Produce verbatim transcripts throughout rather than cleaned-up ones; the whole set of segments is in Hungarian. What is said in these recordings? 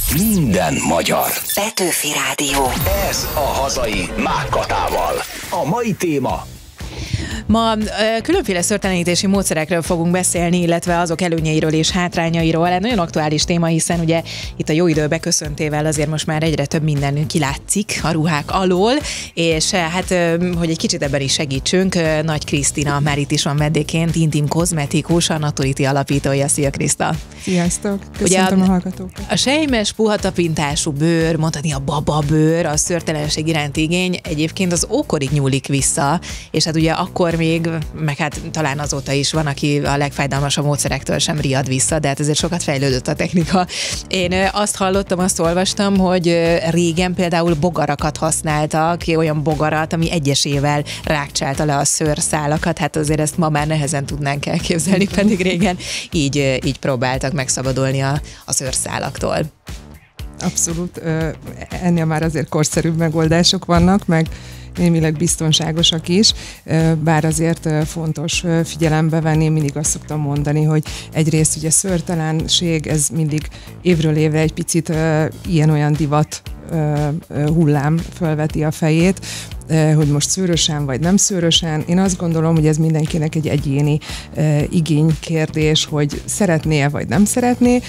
Minden magyar. Petőfi Rádió. Ez a hazai Mákkatával. A mai téma: Ma különféle szőrtelenítési módszerekről fogunk beszélni, illetve azok előnyeiről és hátrányairól. Egy nagyon aktuális téma, hiszen ugye itt a jó idő beköszöntével azért most már egyre több minden kilátszik a ruhák alól, és hát, hogy egy kicsit ebben is segítsünk, Nagy Krisztina már itt is van vendégként, intim kozmetikus, a Naturity alapítója. Szia, Kriszta! Sziasztok! Köszöntöm ugye a, a hallgatókat! A sejmes, puha tapintású bőr, mondhatni a bababőr, a szőrtelenség iránti igény egyébként az ókorig nyúlik vissza, és hát ugye akkor még, meg hát talán azóta is van, aki a legfájdalmasabb módszerektől sem riad vissza, de hát azért sokat fejlődött a technika. Én azt hallottam, azt olvastam, hogy régen például bogarakat használtak, olyan bogarat, ami egyesével rákcsálta le a szőrszálakat, hát azért ezt ma már nehezen tudnánk elképzelni, pedig régen így, így próbáltak megszabadulni a, a szőrszálaktól. Abszolút, ennél már azért korszerűbb megoldások vannak, meg némileg biztonságosak is, bár azért fontos figyelembe venni, mindig azt szoktam mondani, hogy egyrészt ugye szőrtelenség, ez mindig évről évre egy picit ilyen-olyan divat hullám fölveti a fejét, hogy most szőrösen vagy nem szőrösen. Én azt gondolom, hogy ez mindenkinek egy egyéni igénykérdés, hogy szeretné-e vagy nem szeretné,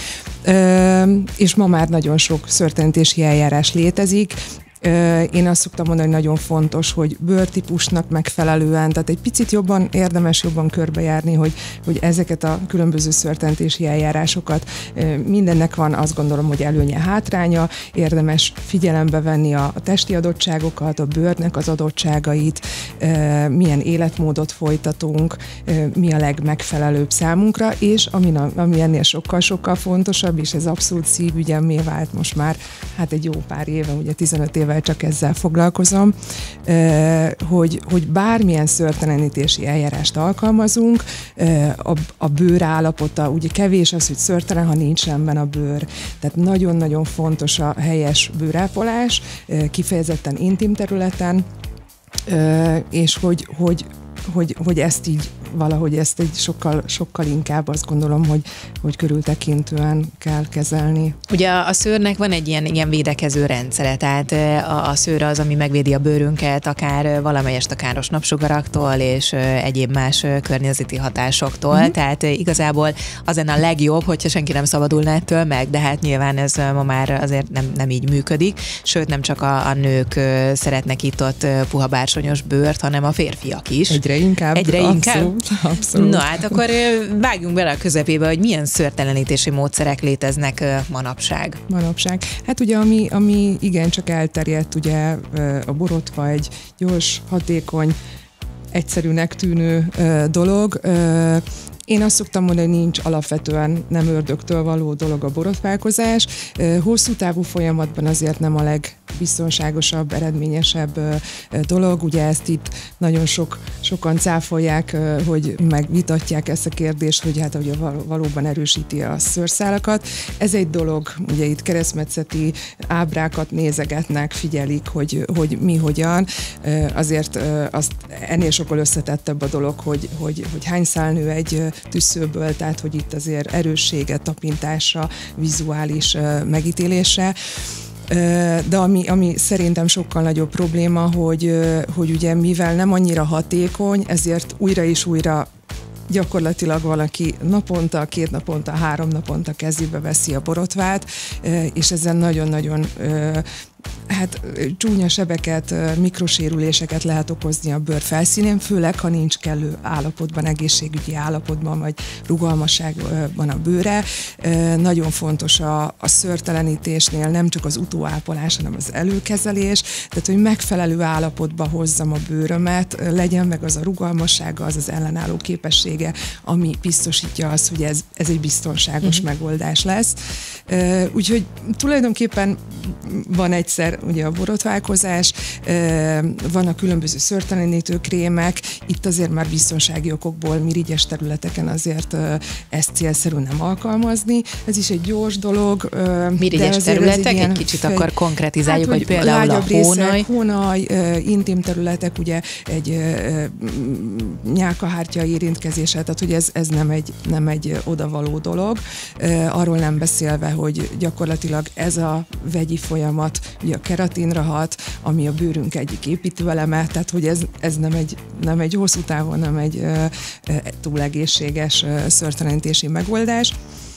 és ma már nagyon sok szőrtelenítési eljárás létezik. Én azt szoktam mondani, hogy nagyon fontos, hogy bőrtípusnak megfelelően, tehát egy picit jobban, érdemes jobban körbejárni, hogy, hogy ezeket a különböző szőrtelenítési eljárásokat, mindennek van, azt gondolom, hogy előnye, hátránya, érdemes figyelembe venni a, a testi adottságokat, a bőrnek az adottságait, milyen életmódot folytatunk, mi a legmegfelelőbb számunkra, és ami, ami ennél sokkal-sokkal fontosabb, és ez abszolút szívügyemmé vált most már, hát egy jó pár éve, ugye tizenöt éve csak ezzel foglalkozom, hogy, hogy bármilyen szőrtelenítési eljárást alkalmazunk, a, a bőr állapota, ugye kevés az, hogy szőrtelen, ha nincs rendben a bőr. Tehát nagyon-nagyon fontos a helyes bőrápolás, kifejezetten intim területen, és hogy, hogy Hogy, hogy ezt így valahogy ezt egy sokkal, sokkal inkább azt gondolom, hogy, hogy körültekintően kell kezelni. Ugye a szőrnek van egy ilyen, ilyen védekező rendszere, tehát a, a szőr az, ami megvédi a bőrünket, akár valamelyest a káros napsugaraktól és egyéb más környezeti hatásoktól, mm-hmm. tehát igazából az lenne a legjobb, hogyha senki nem szabadulna ettől meg, de hát nyilván ez ma már azért nem, nem így működik, sőt nem csak a, a nők szeretnek itt ott puha bársonyos bőrt, hanem a férfiak is. Egyre inkább. Egyre inkább? Abszolút, abszolút. Na hát akkor vágjunk bele a közepébe, hogy milyen szőrtelenítési módszerek léteznek manapság. Manapság. Hát ugye ami, ami igencsak elterjedt, ugye a borotva egy gyors, hatékony, egyszerűnek tűnő dolog. Én azt szoktam mondani, hogy nincs alapvetően nem ördögtől való dolog a borotválkozás. Hosszú távú folyamatban azért nem a legbiztonságosabb, eredményesebb dolog. Ugye ezt itt nagyon sok, sokan cáfolják, hogy megvitatják ezt a kérdést, hogy hát ugye valóban erősíti a szőrszálakat. Ez egy dolog, ugye itt keresztmetszeti ábrákat nézegetnek, figyelik, hogy, hogy mi hogyan. Azért azt ennél sokkal összetettebb a dolog, hogy, hogy, hogy hány szál nő egy tüsszőből, tehát hogy itt azért erőssége, tapintása, vizuális uh, megítélése. Uh, de ami, ami szerintem sokkal nagyobb probléma, hogy, uh, hogy ugye mivel nem annyira hatékony, ezért újra és újra gyakorlatilag valaki naponta, két naponta, három naponta kezébe veszi a borotvát, és ezen nagyon-nagyon hát csúnya sebeket, mikrosérüléseket lehet okozni a bőr felszínén, főleg, ha nincs kellő állapotban, egészségügyi állapotban, vagy rugalmasságban a bőre. Nagyon fontos a, a szőrtelenítésnél nem csak az utóápolás, hanem az előkezelés, tehát, hogy megfelelő állapotba hozzam a bőrömet, legyen meg az a rugalmassága, az az ellenálló képessége, ami biztosítja azt, hogy ez, ez egy biztonságos uh-huh. megoldás lesz. Úgyhogy tulajdonképpen van egyszer ugye a borotválkozás, van a különböző szőrtelenítő krémek, itt azért már biztonsági okokból mirigyes területeken azért ezt célszerű nem alkalmazni. Ez is egy gyors dolog. Mirigyes területek? Egy, egy kicsit fej... akkor konkretizáljuk, hát, hogy például a hónaj. Részek, hónaj, intim területek, ugye egy nyálkahártya érintkezése, tehát hogy ez, ez nem, egy, nem egy odavaló dolog. Arról nem beszélve, hogy gyakorlatilag ez a vegyi folyamat ugye a keratinra hat, ami a bőrünk egyik építőeleme, tehát hogy ez, ez nem, egy, nem egy hosszú távon, nem egy e, túl egészséges szőrtelenítési megoldás.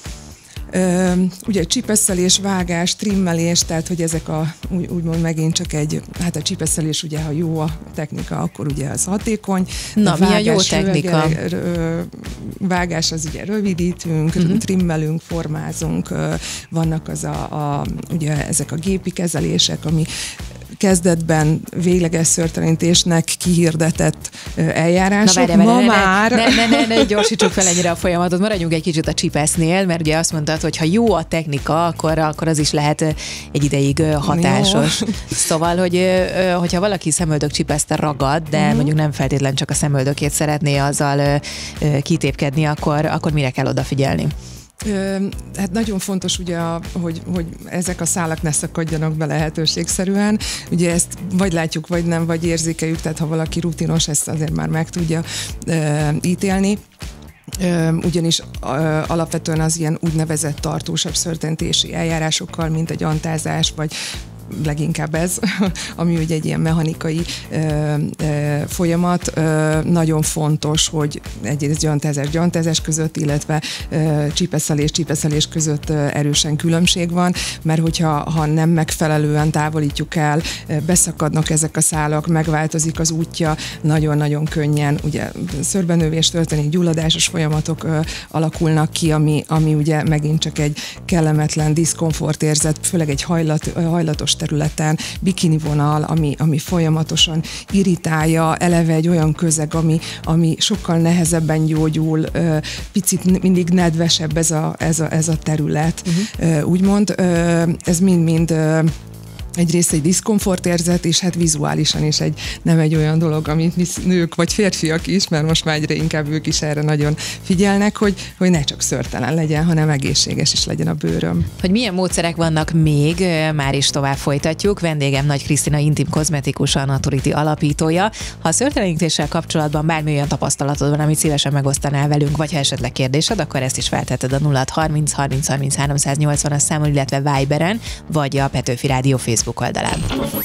Ö, ugye csipesszelés, vágás, trimmelés, tehát hogy ezek a úgy, úgymond megint csak egy, hát a csipesszelés ugye, ha jó a technika, akkor ugye az hatékony. Na, mi a jó technika? Röge, vágás az ugye rövidítünk, uh-huh. trimmelünk, formázunk, vannak az a, a, ugye ezek a gépi kezelések, ami kezdetben végleges szőrtelenítésnek kihirdetett eljárások. Na, várj, várj, Ma ne, már... Ne, ne, ne, ne gyorsítsuk fel ennyire a folyamatot, maradjunk egy kicsit a csipesznél, mert ugye azt mondtad, hogy ha jó a technika, akkor, akkor az is lehet egy ideig hatásos. Jó. Szóval, hogy, hogyha valaki szemöldök csipeszte ragad, de uh-huh. mondjuk nem feltétlen csak a szemöldökét szeretné azzal kitépkedni, akkor, akkor mire kell odafigyelni? Hát nagyon fontos ugye, hogy, hogy ezek a szálak ne szakadjanak be lehetőségszerűen. Ugye ezt vagy látjuk, vagy nem, vagy érzékeljük, tehát ha valaki rutinos, ezt azért már meg tudja e, ítélni. Ugyanis alapvetően az ilyen úgynevezett tartósabb szőrtelenítési eljárásokkal, mint egy antázás, vagy leginkább ez, ami ugye egy ilyen mechanikai ö, ö, folyamat. Ö, nagyon fontos, hogy egyrészt gyantázás-gyantázás között, illetve ö, csipeszelés-csipeszelés között ö, erősen különbség van, mert hogyha ha nem megfelelően távolítjuk el, ö, beszakadnak ezek a szálak, megváltozik az útja, nagyon-nagyon könnyen, ugye szőrbenövés történik, gyulladásos folyamatok ö, alakulnak ki, ami, ami ugye megint csak egy kellemetlen diszkomfortérzet, főleg egy hajlat, hajlatos területen, bikini vonal, ami, ami folyamatosan irritálja, eleve egy olyan közeg, ami, ami sokkal nehezebben gyógyul, picit mindig nedvesebb ez a, ez a, ez a terület. Uh-huh. Úgymond, ez mind-mind egyrészt egy diszkomfortérzet, és hát vizuálisan is egy, nem egy olyan dolog, amit mi nők vagy férfiak is, mert most már egyre inkább ők is erre nagyon figyelnek, hogy, hogy ne csak szőrtelen legyen, hanem egészséges is legyen a bőröm. Hogy milyen módszerek vannak még, már is tovább folytatjuk. Vendégem Nagy Krisztina intim kozmetikus, a Naturity alapítója. Ha a szőrtelenítéssel kapcsolatban bármi olyan tapasztalatod van, amit szívesen megosztanál velünk, vagy ha esetleg kérdésed, akkor ezt is feltetted a nulla harminc harminc harminc háromszáznyolcvanas számon, illetve Viberen, vagy a Petőfi Rádió Facebook oldalán.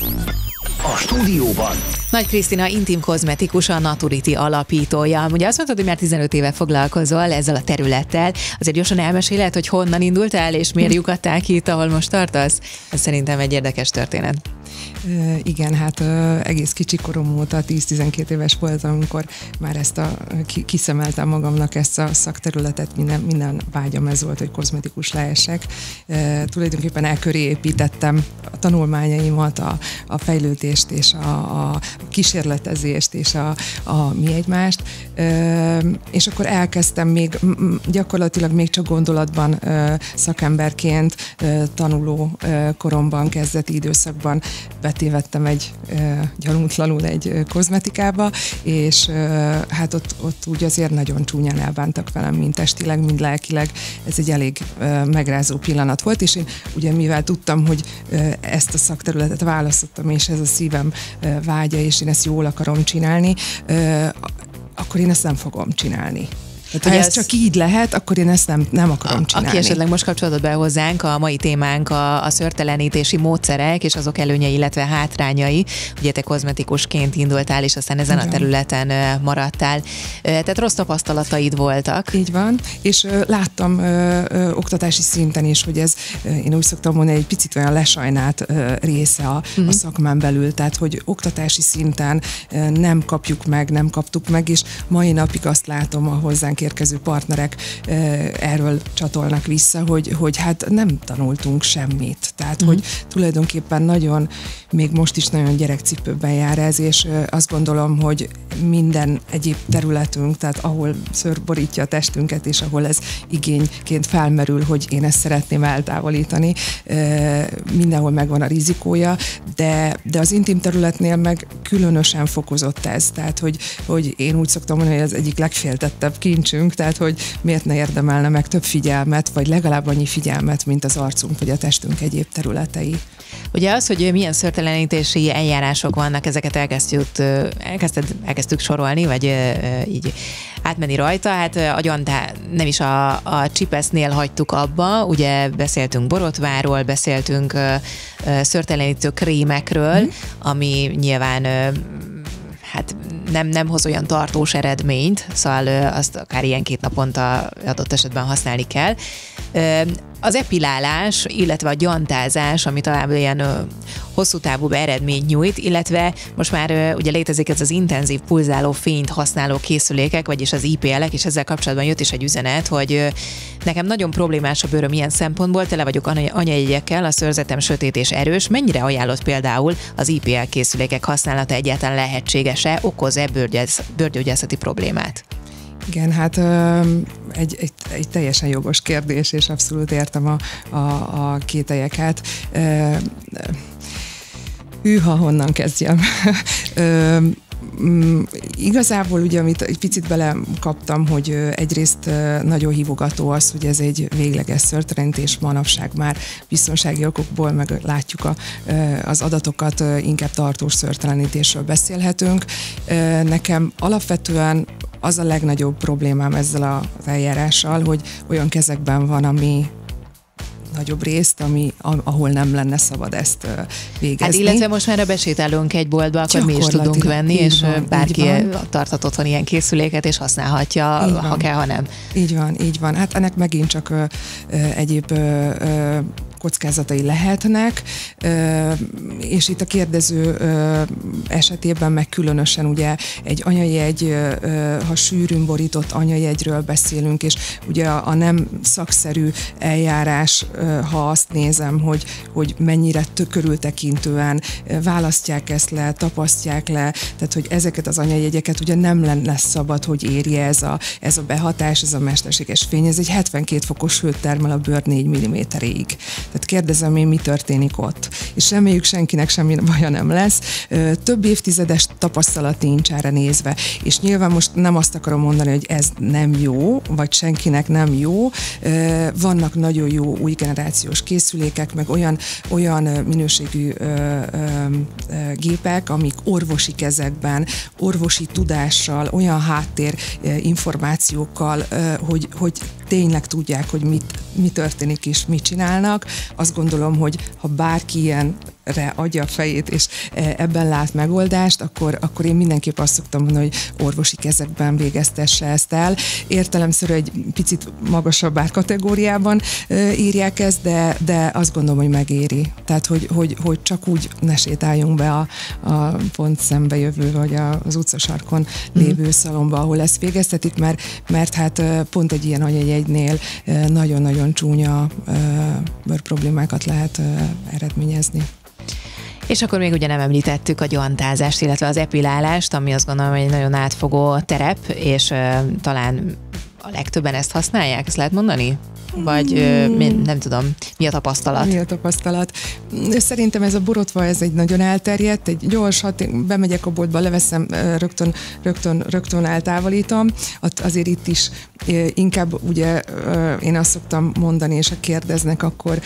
A stúdióban Nagy Krisztina intim kozmetikus, a Naturity alapítója. Ugye azt mondtad, hogy már tizenöt éve foglalkozol ezzel a területtel. Azért gyorsan elmeséled, hogy honnan indultál, és miért lyukadtál ki itt, ahol most tartasz? Ez szerintem egy érdekes történet. Uh, igen, hát uh, egész kicsi korom óta, tíz-tizenkét éves voltam, amikor már ezt a, ki, kiszemeltem magamnak ezt a szakterületet, minden, minden vágyam ez volt, hogy kozmetikus lehessek. Uh, tulajdonképpen elköré építettem a tanulmányaimat, a, a fejlődést és a, a kísérletezést és a, a mi egymást, uh, és akkor elkezdtem még gyakorlatilag még csak gondolatban uh, szakemberként, uh, tanuló uh, koromban, kezdeti időszakban betévettem egy uh, gyanútlanul egy uh, kozmetikába, és uh, hát ott, ott úgy azért nagyon csúnyán elbántak velem, mind testileg, mind lelkileg. Ez egy elég uh, megrázó pillanat volt, és én ugye mivel tudtam, hogy uh, ezt a szakterületet választottam, és ez a szívem uh, vágya, és én ezt jól akarom csinálni, uh, akkor én ezt nem fogom csinálni. Tehát, ha ez, ez csak így lehet, akkor én ezt nem, nem akarom a, csinálni. Aki esetleg most kapcsolódott be hozzánk, a mai témánk a, a szőrtelenítési módszerek és azok előnyei, illetve hátrányai. Ugye te kozmetikusként indultál, és aztán ezen igen. a területen maradtál. Tehát rossz tapasztalataid voltak. Így van, és láttam ö, ö, oktatási szinten is, hogy ez, én úgy szoktam mondani, egy picit olyan lesajnált ö, része a, uh-huh. a szakmán belül, tehát hogy oktatási szinten ö, nem kapjuk meg, nem kaptuk meg, és mai napig azt látom a hozzánk érkező partnerek erről csatolnak vissza, hogy, hogy hát nem tanultunk semmit. Tehát, mm. hogy tulajdonképpen nagyon, még most is nagyon gyerekcipőben jár ez, és azt gondolom, hogy minden egyéb területünk, tehát ahol szőr borítja a testünket, és ahol ez igényként felmerül, hogy én ezt szeretném eltávolítani, mindenhol megvan a rizikója, de, de az intim területnél meg különösen fokozott ez. Tehát, hogy, hogy én úgy szoktam mondani, hogy az egyik legféltettebb kincsünk, tehát, hogy miért ne érdemelne meg több figyelmet, vagy legalább annyi figyelmet, mint az arcunk, vagy a testünk egyéb területei. Ugye az, hogy milyen szőrtelenítési eljárások vannak, ezeket elkezdjük, elkezdted, elkezdtük sorolni, vagy így átmenni rajta, hát a gyantá, nem is a, a csipesznél hagytuk abba, ugye beszéltünk borotváról, beszéltünk szőrtelenítő krémekről, mm. ami nyilván hát nem, nem hoz olyan tartós eredményt, szóval azt akár ilyen két naponta adott esetben használni kell. Az epilálás, illetve a gyantázás, ami talán ilyen hosszú távú eredményt nyújt, illetve most már ugye létezik ez az intenzív pulzáló fényt használó készülékek, vagyis az I P L-ek, és ezzel kapcsolatban jött is egy üzenet, hogy nekem nagyon problémás a bőröm ilyen szempontból, tele vagyok anyajegyekkel, a szőrzetem sötét és erős. Mennyire ajánlott például az I P L készülékek használata, egyáltalán lehetséges-e, okoz-e bőrgyász, bőrgyógyászati problémát? Igen, hát egy, egy, egy teljesen jogos kérdés, és abszolút értem a, a, a kételyeket. Hűha, honnan kezdjem? Igazából ugye, amit egy picit belekaptam, hogy egyrészt nagyon hívogató az, hogy ez egy végleges szőrtelenítés, manapság már biztonsági okokból, meg látjuk a, az adatokat, inkább tartós szőrtelenítésről beszélhetünk. Nekem alapvetően az a legnagyobb problémám ezzel az eljárással, hogy olyan kezekben van, ami nagyobb részt, ami, ahol nem lenne szabad ezt végezni. Hát illetve most már a besétálunk egy boltba, akkor mi is tudunk venni, és van, bárki tarthat otthon ilyen készüléket, és használhatja, ha kell, ha nem. Így van, így van. Hát ennek megint csak ö, ö, egyéb ö, ö, kockázatai lehetnek, és itt a kérdező esetében meg különösen ugye egy anyajegy, ha sűrűn borított anyajegyről beszélünk, és ugye a nem szakszerű eljárás, ha azt nézem, hogy, hogy mennyire körültekintően választják ezt le, tapasztják le, tehát hogy ezeket az anyajegyeket ugye nem lenne szabad, hogy érje ez a, ez a behatás, ez a mesterséges fény, ez egy hetvenkét fokos hőt termel a bőr négy milliméterig. Tehát kérdezem én, mi történik ott. És reméljük senkinek semmi baja nem lesz. Több évtizedes tapasztalat nincs erre nézve. És nyilván most nem azt akarom mondani, hogy ez nem jó, vagy senkinek nem jó. Vannak nagyon jó új generációs készülékek, meg olyan, olyan minőségű gépek, amik orvosi kezekben, orvosi tudással, olyan háttér információkkal, hogy, hogy tényleg tudják, hogy mit, mi történik és mit csinálnak. Azt gondolom, hogy ha bárki ilyenre adja a fejét, és ebben lát megoldást, akkor, akkor én mindenképp azt szoktam mondani, hogy orvosi kezekben végeztesse ezt el. Értelemszerű egy picit magasabb árkategóriában írják ezt, de, de azt gondolom, hogy megéri. Tehát, hogy, hogy, hogy csak úgy ne sétáljunk be a, a pont szembe jövő, vagy az utcasarkon lévő mm. szalomba, ahol ezt végeztetik, mert, mert hát pont egy ilyen anyajegynél nagyon-nagyon csúnya bőr problémákat lehet eredményezni. És akkor még ugye nem említettük a gyantázást, illetve az epilálást, ami azt gondolom, hogy egy nagyon átfogó terep, és uh, talán a legtöbben ezt használják, ezt lehet mondani? Vagy hmm. nem tudom, mi a tapasztalat? Mi a tapasztalat? Szerintem ez a borotva, ez egy nagyon elterjedt, egy gyors, hat, bemegyek a boltba, leveszem, rögtön, rögtön, rögtön eltávolítom. Azért itt is inkább ugye én azt szoktam mondani, és ha kérdeznek, akkor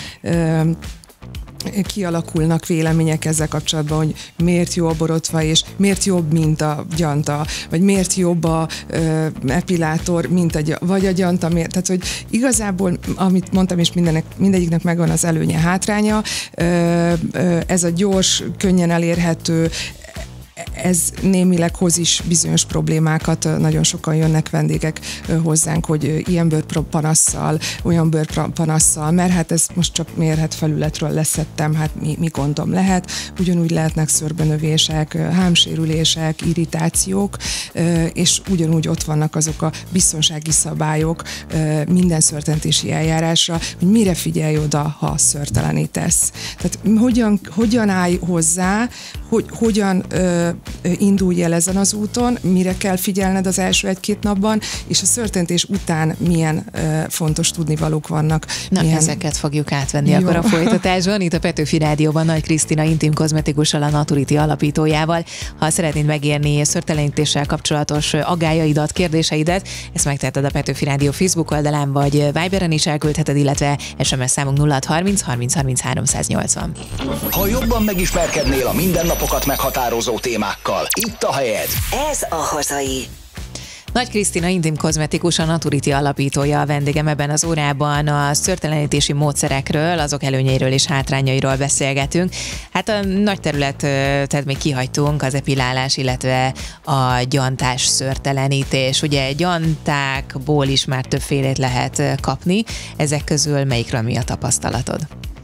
kialakulnak vélemények ezzel kapcsolatban, hogy miért jó a borotva, és miért jobb, mint a gyanta, vagy miért jobb a ö, epilátor, mint a, vagy a gyanta, miért, tehát, hogy igazából, amit mondtam, és mindenek, mindegyiknek megvan az előnye, hátránya, ö, ö, ez a gyors, könnyen elérhető, ez némileg hoz is bizonyos problémákat, nagyon sokan jönnek vendégek hozzánk, hogy ilyen bőrpanasszal, olyan bőrpanasszal, mert hát ez most csak mérhet felületről leszettem, hát mi, mi gondom lehet. Ugyanúgy lehetnek szőrbenövések, hámsérülések, irritációk, és ugyanúgy ott vannak azok a biztonsági szabályok minden szőrtelenítési eljárásra, hogy mire figyelj oda, ha szőrtelenítesz. Tehát hogyan, hogyan állj hozzá, hogy hogyan ö, indulj el ezen az úton, mire kell figyelned az első egy-két napban, és a szőrtelenítés után milyen ö, fontos tudnivalók vannak. Na, milyen... ezeket fogjuk átvenni akkor a folytatásban. Itt a Petőfi Rádióban Nagy Krisztina intim kozmetikussal, a Naturity alapítójával. Ha szeretnéd megírni szőrtelenítéssel kapcsolatos aggályaidat, kérdéseidet, ezt megteheted a Petőfi Rádió Facebook oldalán, vagy Viberen is elküldheted, illetve es em es számunk nulla hat harminc harminc harminc háromszáznyolcvan. Ha jobban megismerkednél a mindennapokat meghatározó témákkal, itt a helyed. Ez a hazai. Nagy Krisztina intim kozmetikus, a Naturity alapítója a vendégem ebben az órában. A szőrtelenítési módszerekről, azok előnyeiről és hátrányairól beszélgetünk. Hát a nagy területet még kihagytunk, az epilálás, illetve a gyantás szőrtelenítés. Ugye gyantákból is már többfélét lehet kapni. Ezek közül melyikről mi a tapasztalatod?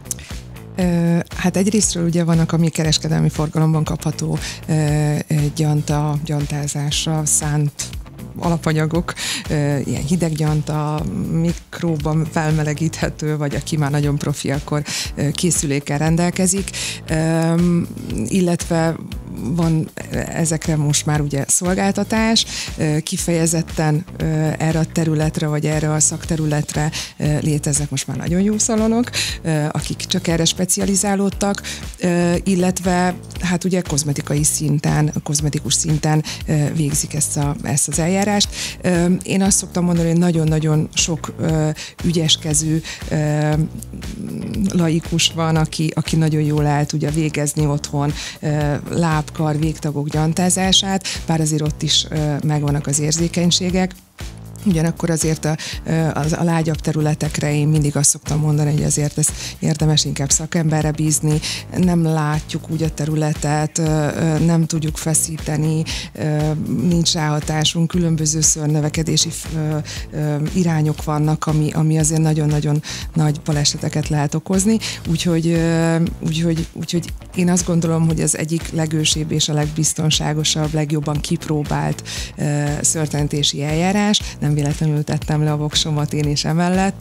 Hát egyrésztről ugye vannak a mi kereskedelmi forgalomban kapható gyanta, gyantázásra szánt alapanyagok, ilyen hideg gyanta, mikróban felmelegíthető, vagy aki már nagyon profi, akkor készülékkel rendelkezik, illetve van ezekre most már ugye szolgáltatás, kifejezetten erre a területre, vagy erre a szakterületre léteznek most már nagyon jó szalonok, akik csak erre specializálódtak, illetve hát ugye kozmetikai szinten, kozmetikus szinten végzik ezt, a, ezt az eljárást. Én azt szoktam mondani, hogy nagyon-nagyon sok ügyeskező laikus van, aki, aki nagyon jól el tudja végezni otthon lábkar, végtagok gyantázását, bár azért ott is megvannak az érzékenységek. Ugyanakkor azért a, a, a lágyabb területekre én mindig azt szoktam mondani, hogy azért ez érdemes inkább szakemberre bízni, nem látjuk úgy a területet, nem tudjuk feszíteni, nincs ráhatásunk, különböző szőrnövekedési irányok vannak, ami, ami azért nagyon-nagyon nagy baleseteket lehet okozni, úgyhogy, úgyhogy, úgyhogy én azt gondolom, hogy az egyik legősibb és a legbiztonságosabb, legjobban kipróbált szőrtelenítési eljárás, nem véletlenül tettem le a voksomat én is emellett,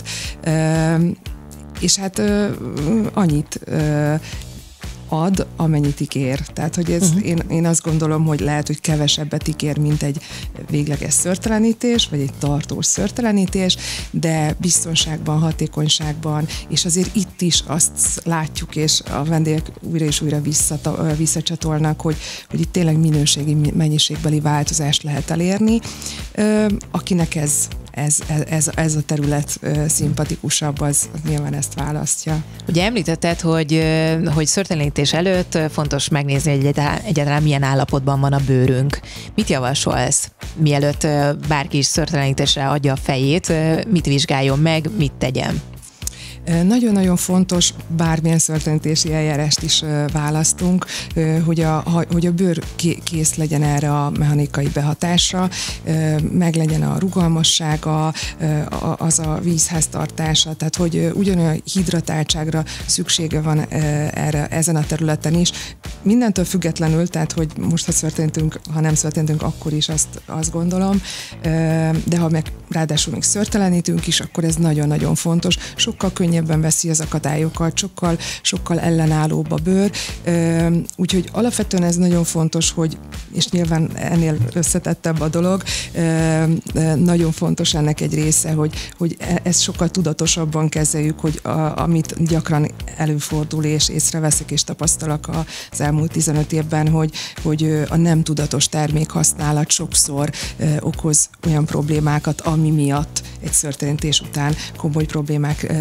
és hát annyit ad, amennyit ígér. Tehát, hogy ez, uh-huh. én, én azt gondolom, hogy lehet, hogy kevesebbet ígér, mint egy végleges szőrtelenítés, vagy egy tartós szőrtelenítés, de biztonságban, hatékonyságban, és azért itt is azt látjuk, és a vendégek újra és újra visszata, visszacsatolnak, hogy, hogy itt tényleg minőségi, mennyiségbeli változást lehet elérni. Akinek ez Ez, ez, ez a terület szimpatikusabb, az, az nyilván ezt választja. Ugye említetted, hogy, hogy szőrtelenítés előtt fontos megnézni, hogy egyáltalán, egyáltalán milyen állapotban van a bőrünk. Mit javasolsz, mielőtt bárki is szőrtelenítésre adja a fejét, mit vizsgáljon meg, mit tegyen? Nagyon-nagyon fontos, bármilyen szőrtelenítési eljárást is választunk, hogy a, hogy a bőr kész legyen erre a mechanikai behatásra, meg legyen a rugalmassága, az a vízháztartása, tehát hogy ugyanolyan hidratáltságra szüksége van erre, ezen a területen is. Mindentől függetlenül, tehát hogy most ha szőrtelenítünk, ha nem szőrtelenítünk, akkor is azt, azt gondolom, de ha meg ráadásul még szőrtelenítünk is, akkor ez nagyon-nagyon fontos. Sokkal könnyebben veszi az akadályokat, sokkal, sokkal ellenállóbb a bőr, úgyhogy alapvetően ez nagyon fontos, hogy, és nyilván ennél összetettebb a dolog, nagyon fontos ennek egy része, hogy, hogy ezt sokkal tudatosabban kezeljük, hogy a, amit gyakran előfordul, és észreveszek és tapasztalak az elmúlt tizenöt évben, hogy, hogy a nem tudatos termékhasználat sokszor okoz olyan problémákat, ami miatt egy szőrtelenítés után komoly problémák lépnek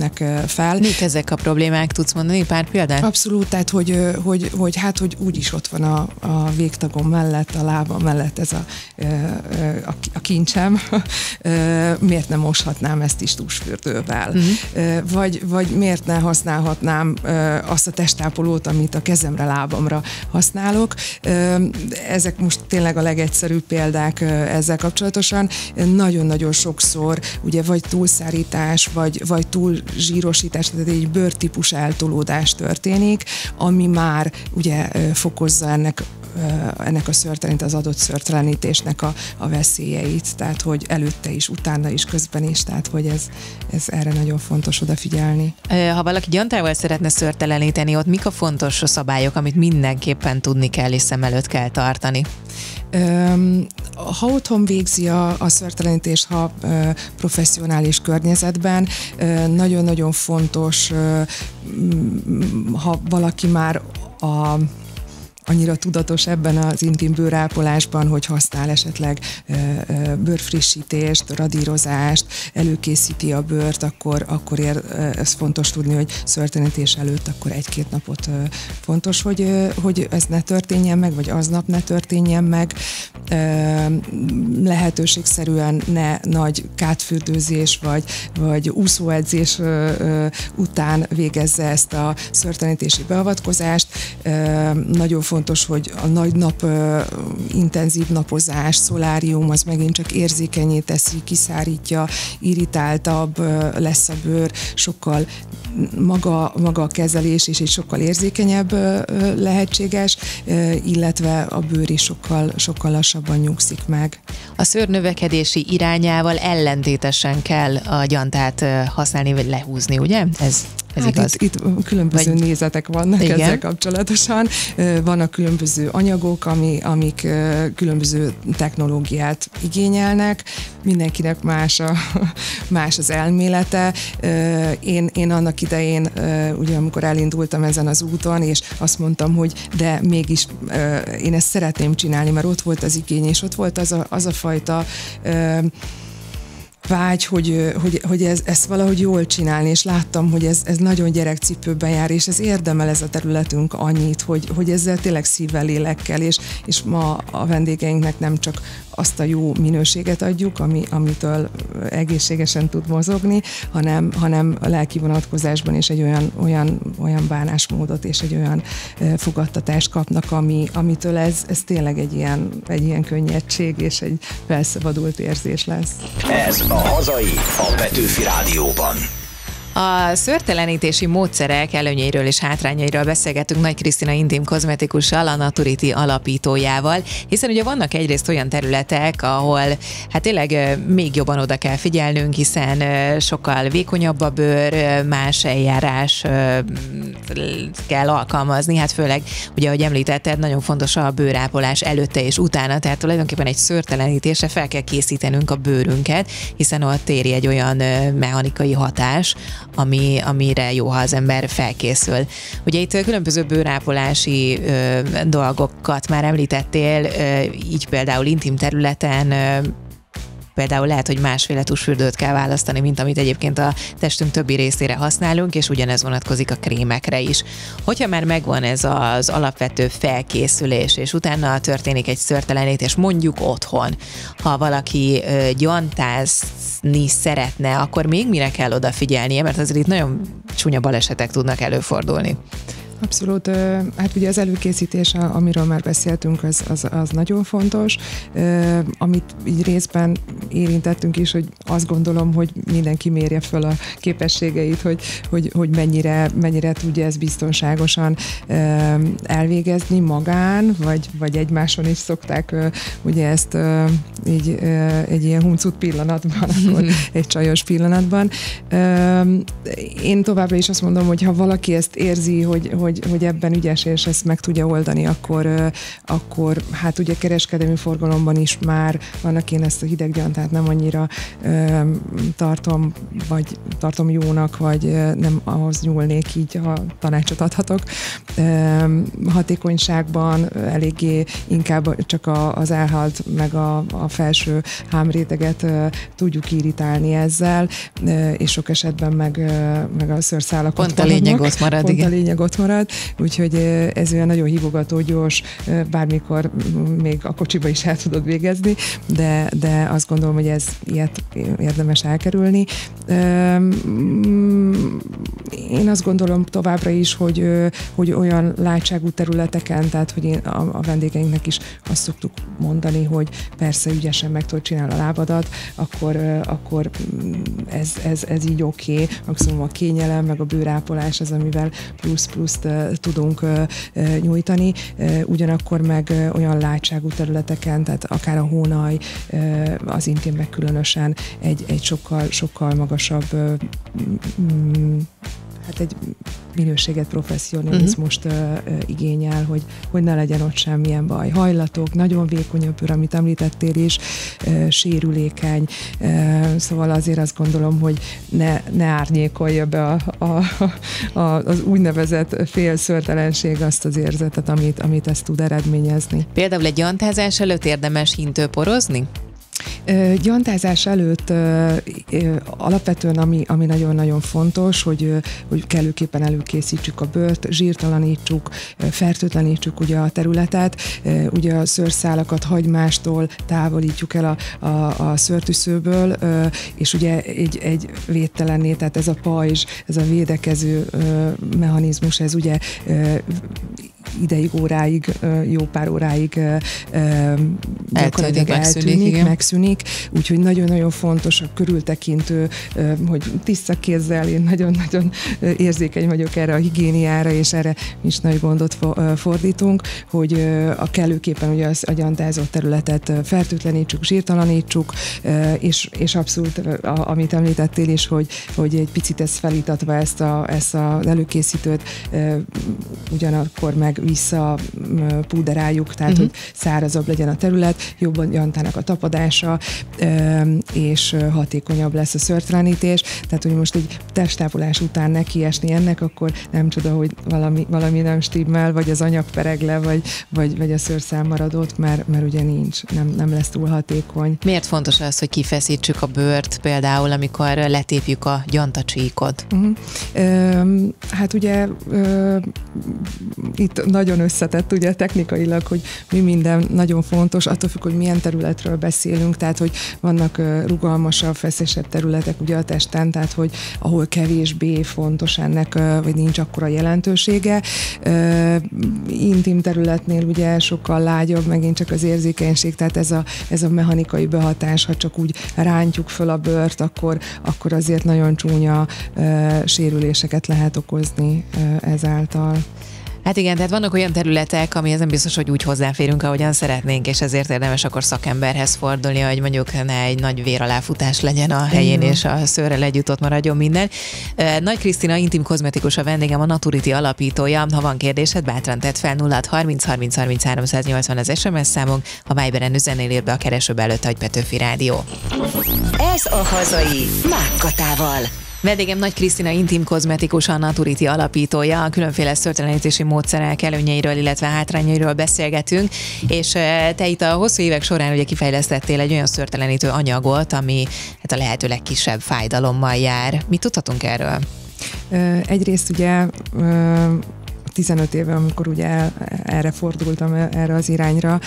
merülnek fel. Mik ezek a problémák? Tudsz mondani pár példát? Abszolút, tehát hogy, hogy, hogy hát, hogy úgyis ott van a, a végtagom mellett, a lábam mellett ez a, a, a kincsem, miért nem moshatnám ezt is tusfürdővel? Uh-huh. Vagy, vagy miért ne használhatnám azt a testápolót, amit a kezemre, lábamra használok. Ezek most tényleg a legegyszerűbb példák ezzel kapcsolatosan. Nagyon-nagyon sokszor ugye vagy túlszárítás, vagy, vagy túlzsírosítás, tehát egy bőrtípus eltolódás történik, ami már ugye fokozza ennek ennek a szőrtelenít, az adott szőrtelenítésnek a, a veszélyeit, tehát hogy előtte is, utána is, közben is, tehát hogy ez, ez erre nagyon fontos odafigyelni. Ha valaki gyantával szeretne szőrteleníteni, ott mik a fontos szabályok, amit mindenképpen tudni kell és szem előtt kell tartani? Ha otthon végzi a, a szőrtelenítést, ha professzionális környezetben, nagyon-nagyon fontos, ha valaki már a annyira tudatos ebben az intim bőrápolásban, hogy használ esetleg ö, ö, bőrfrissítést, radírozást, előkészíti a bőrt, akkor, akkor ér, ez fontos tudni, hogy szőrtelenítés előtt akkor egy-két napot ö, fontos, hogy, ö, hogy ez ne történjen meg, vagy aznap ne történjen meg. Ö, lehetőségszerűen ne nagy kátfürdőzés, vagy, vagy úszóedzés ö, ö, után végezze ezt a szőrtelenítési beavatkozást. Ö, nagyon fontos, hogy a nagy nap, uh, intenzív napozás, szolárium, az megint csak érzékenyé teszi, kiszárítja, irritáltabb uh, lesz a bőr, sokkal maga, maga a kezelés is egy sokkal érzékenyebb uh, lehetséges, uh, illetve a bőr is sokkal, sokkal lassabban nyugszik meg. A szőr növekedési irányával ellentétesen kell a gyantát használni, vagy lehúzni, ugye? Ez Ez hát igaz? Itt, itt különböző Vagy... nézetek vannak Igen. ezzel kapcsolatosan. Vannak különböző anyagok, ami, amik különböző technológiát igényelnek. Mindenkinek más, a, más az elmélete. Én, én annak idején, ugye amikor elindultam ezen az úton, és azt mondtam, hogy de mégis én ezt szeretném csinálni, mert ott volt az igény, és ott volt az a, az a fajta vágy, hogy, hogy, hogy ez, ezt valahogy jól csinálni, és láttam, hogy ez, ez nagyon gyerekcipőben jár, és ez érdemel ez a területünk annyit, hogy, hogy ezzel tényleg szívvel, lélekkel, és, és ma a vendégeinknek nem csak azt a jó minőséget adjuk, ami, amitől egészségesen tud mozogni, hanem, hanem a lelki vonatkozásban is egy olyan, olyan, olyan bánásmódot és egy olyan fogadtatást kapnak, ami, amitől ez, ez tényleg egy ilyen, egy ilyen könnyedség és egy felszabadult érzés lesz. Ez a hazai, a Petőfi Rádióban. A szőrtelenítési módszerek előnyeiről és hátrányairól beszélgetünk Nagy Krisztina intim kozmetikussal, a Naturity alapítójával, hiszen ugye vannak egyrészt olyan területek, ahol hát tényleg még jobban oda kell figyelnünk, hiszen sokkal vékonyabb a bőr, más eljárás kell alkalmazni, hát főleg ugye, ahogy említetted, nagyon fontos a bőrápolás előtte és utána, tehát tulajdonképpen egy szőrtelenítésre fel kell készítenünk a bőrünket, hiszen ott éri egy olyan mechanikai hatás, Ami, amire jó, ha az ember felkészül. Ugye itt különböző bőrápolási ö, dolgokat már említettél, ö, így például intim területen ö, például lehet, hogy másféle tusfürdőt kell választani, mint amit egyébként a testünk többi részére használunk, és ugyanez vonatkozik a krémekre is. Hogyha már megvan ez az alapvető felkészülés, és utána történik egy szőrtelenítés, mondjuk otthon, ha valaki ö, gyantázni szeretne, akkor még mire kell odafigyelnie, mert azért itt nagyon csúnya balesetek tudnak előfordulni. Abszolút, hát ugye az előkészítés, amiről már beszéltünk, az, az, az nagyon fontos. Amit így részben érintettünk is, hogy azt gondolom, hogy mindenki mérje föl a képességeit, hogy, hogy, hogy mennyire, mennyire tudja ezt biztonságosan elvégezni magán, vagy, vagy egymáson is szokták ugye ezt így egy ilyen huncut pillanatban, egy csajos pillanatban. Én továbbra is azt mondom, hogy ha valaki ezt érzi, hogy, hogy hogy, hogy ebben ügyes, és ezt meg tudja oldani, akkor, akkor hát ugye kereskedelmi forgalomban is már vannak, én ezt a hideg gyantát nem annyira ö, tartom, vagy tartom jónak, vagy nem ahhoz nyúlnék, így ha tanácsot adhatok. Ö, hatékonyságban eléggé inkább csak a, az elhalt meg a, a felső hámréteget ö, tudjuk irritálni ezzel, ö, és sok esetben meg, ö, meg a szőrszálak Pont a lényeg ott marad, Pont igen. a lényeg ott marad, úgyhogy ö, ez olyan nagyon hívogató, gyors, ö, bármikor még a kocsiba is el tudod végezni, de, de azt gondolom, hogy ez ilyet érdemes elkerülni. Én azt gondolom továbbra is, hogy, hogy olyan látságú területeken, tehát hogy én a, a vendégeinknek is azt szoktuk mondani, hogy persze ügyesen meg tudod csinálni a lábadat, akkor, akkor ez, ez, ez így oké, okay. Maximum a kényelem, meg a bőrápolás az, amivel plusz-pluszt tudunk nyújtani, ugyanakkor meg olyan látságú területeken, tehát akár a hónaj, az intém meg különösen egy, egy sokkal, sokkal magasabb hát egy minőséget, professzionalizmust uh-huh. uh, igényel, hogy, hogy ne legyen ott semmilyen baj. Hajlatok, nagyon vékony a bőr, amit említettél is, uh, sérülékeny, uh, szóval azért azt gondolom, hogy ne, ne árnyékolja be a, a, a, az úgynevezett félszőrtelenség azt az érzetet, amit, amit ezt tud eredményezni. Például egy gyantázás előtt érdemes hintőporozni? Gyantázás előtt alapvetően ami, ami nagyon-nagyon fontos, hogy, hogy kellőképpen előkészítsük a bőrt, zsírtalanítsuk, fertőtlenítsük ugye a területet, ugye a szőrszálakat hagymástól távolítjuk el a, a, a szőrtűszőből, és ugye egy, egy védtelenné, tehát ez a pajzs, ez a védekező mechanizmus, ez ugye ideig, óráig, jó pár óráig eltűnik, eltűnik, megszűnik, úgyhogy nagyon-nagyon fontos a körültekintő, hogy tiszta kézzel, én nagyon-nagyon érzékeny vagyok erre a higiéniára, és erre is nagy gondot fordítunk, hogy a kellőképpen ugye a gyantázott területet fertőtlenítsük, zsírtalanítsuk, és, és abszolút, amit említettél is, hogy, hogy egy picit ezt felítatva ezt, a, ezt az előkészítőt ugyanakkor meg vissza púderáljuk, tehát uh-huh. hogy szárazabb legyen a terület, jobban gyantának a tapadása, és hatékonyabb lesz a szőrtelenítés. Tehát, hogy most egy testápolás után nekiesni ennek, akkor nem csoda, hogy valami, valami nem stimmel, vagy az anyag pereg le, vagy, vagy, vagy a szőrszál maradott, mert, mert ugye nincs, nem, nem lesz túl hatékony. Miért fontos az, hogy kifeszítsük a bőrt, például, amikor letépjük a gyantacsíkot? Uh-huh. Hát ugye itt nagyon összetett ugye technikailag, hogy mi minden nagyon fontos, attól függ, hogy milyen területről beszélünk, tehát hogy vannak rugalmasabb, feszesebb területek ugye a testen, tehát hogy ahol kevésbé fontos ennek, vagy nincs akkora jelentősége. Intim területnél ugye sokkal lágyabb, megint csak az érzékenység, tehát ez a, ez a mechanikai behatás, ha csak úgy rántjuk föl a bőrt, akkor, akkor azért nagyon csúnya sérüléseket lehet okozni ezáltal. Hát igen, tehát vannak olyan területek, amihez nem biztos, hogy úgy hozzáférünk, ahogyan szeretnénk, és ezért érdemes akkor szakemberhez fordulni, hogy mondjuk ne egy nagy véraláfutás legyen a helyén, igen. És a szőrrel együtt ott maradjon minden. Nagy Krisztina, intim kozmetikus a vendégem, a Naturity alapítója. Ha van kérdésed, bátran tedd fel, nulla harminc harminc harminc háromszáznyolcvan az es em es számunk, ha Viberen üzennél, írd be a keresőbe előtt, hogy Petőfi Rádió. Ez a hazai Mákkatával. Vendégem Nagy Krisztina, intim kozmetikus, a Naturity alapítója. A különféle szőrtelenítési módszerek előnyeiről, illetve hátrányairól beszélgetünk, és te itt a hosszú évek során ugye kifejlesztettél egy olyan szőrtelenítő anyagot, ami hát a lehető legkisebb fájdalommal jár. Mit tudhatunk erről? Egyrészt ugye tizenöt éve, amikor ugye erre fordultam, erre az irányra,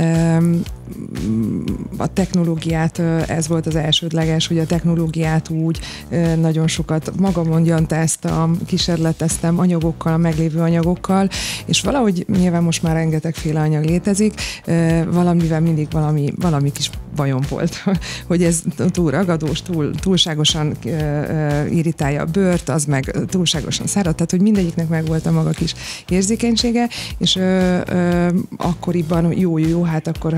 a technológiát, ez volt az elsődleges, hogy a technológiát úgy nagyon sokat magamon gyantáztam, kísérleteztem anyagokkal, a meglévő anyagokkal, és valahogy nyilván most már rengetegféle anyag létezik, valamivel mindig valami, valami kis bajom volt, hogy ez túl ragadós, túl, túlságosan irritálja a bőrt, az meg túlságosan szárad, tehát hogy mindegyiknek meg volt a maga kis érzékenysége, és ö, ö, akkoriban jó, jó, jó, hát akkor, ha itt van a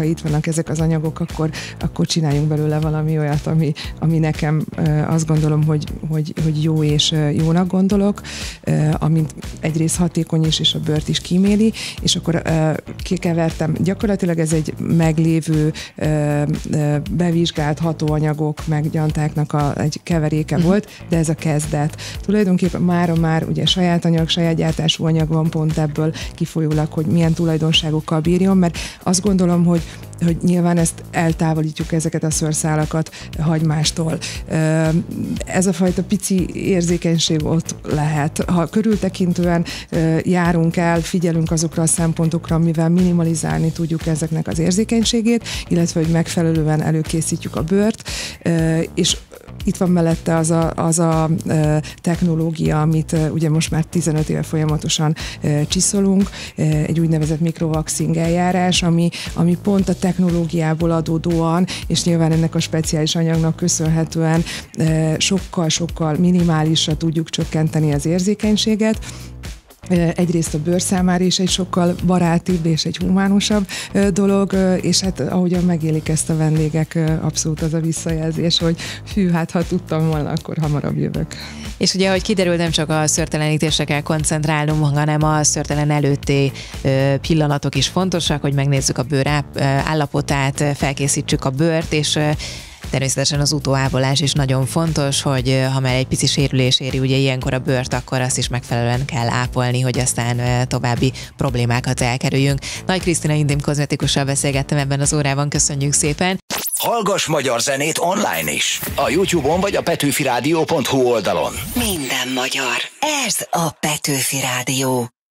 vannak ezek az anyagok, akkor, akkor csináljunk belőle valami olyat, ami, ami nekem azt gondolom, hogy, hogy, hogy jó és jónak gondolok, amint egyrészt hatékony is, és a bőrt is kíméli, és akkor kikevertem. Gyakorlatilag ez egy meglévő, bevizsgált hatóanyagok, meg gyantáknak a, egy keveréke uh-huh. volt, de ez a kezdet. Tulajdonképpen mára már ugye saját anyag, saját gyártású anyag van pont ebből kifolyólag, hogy milyen tulajdonságokkal bírjon, mert azt gondolom, hogy hogy nyilván ezt eltávolítjuk ezeket a szőrszálakat hagymástól. Ez a fajta pici érzékenység ott lehet. Ha körültekintően járunk el, figyelünk azokra a szempontokra, amivel minimalizálni tudjuk ezeknek az érzékenységét, illetve hogy megfelelően előkészítjük a bőrt, és itt van mellette az a, az a technológia, amit ugye most már tizenöt éve folyamatosan csiszolunk, egy úgynevezett mikrovaxing eljárás, ami, ami pont a technológiából adódóan, és nyilván ennek a speciális anyagnak köszönhetően sokkal-sokkal minimálisra tudjuk csökkenteni az érzékenységet. Egyrészt a bőr számára is egy sokkal barátibb és egy humánusabb dolog, és hát ahogyan megélik ezt a vendégek, abszolút az a visszajelzés, hogy hű, hát ha tudtam volna, akkor hamarabb jövök. És ugye, ahogy kiderült, nem csak a szőrtelenítésre kell koncentrálnunk, hanem a szőrtelen előtti pillanatok is fontosak, hogy megnézzük a bőr állapotát, felkészítsük a bőrt, és természetesen az utóápolás is nagyon fontos, hogy ha már egy pici sérülés éri ugye ilyenkor a bőrt, akkor azt is megfelelően kell ápolni, hogy aztán további problémákat elkerüljünk. Nagy Krisztina intim kozmetikussal beszélgettem ebben az órában, köszönjük szépen! Hallgass magyar zenét online is! A YouTube-on vagy a petőfi rádió pont hu oldalon. Minden magyar. Ez a Petőfi Rádió.